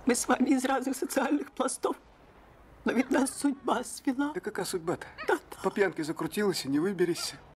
Мы с вами из разных социальных пластов. Но ведь нас судьба свела. Да какая судьба-то? По пьянке закрутилась и не выберешься.